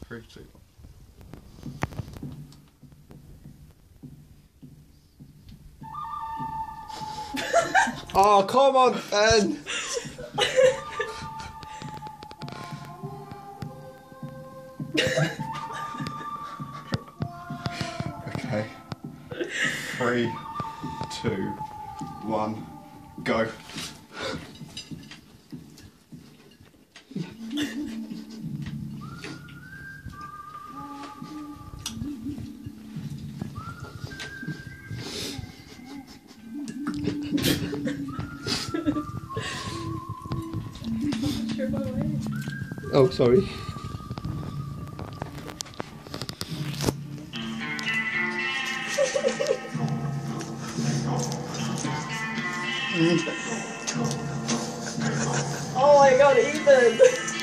3, 2, 1. Oh, come on, Ben! Okay. 3, 2, 1, go. Oh, sorry. Oh my god, Ethan!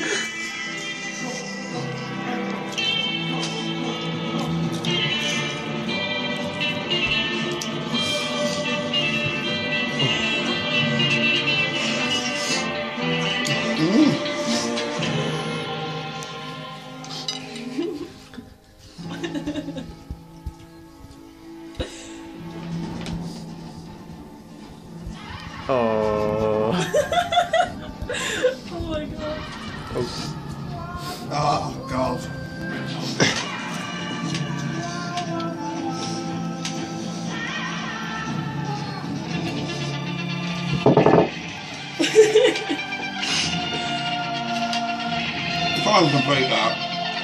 Oh. Oh my god. Oh, God. Try and complete that.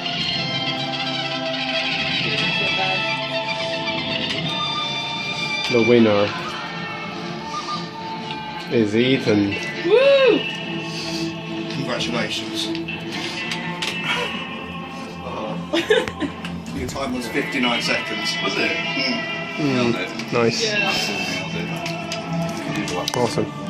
The winner is Ethan. Woo! Congratulations. Your time was 59 seconds. Was it? Nailed it. Nice. Yeah. Absolutely nailed it. Awesome.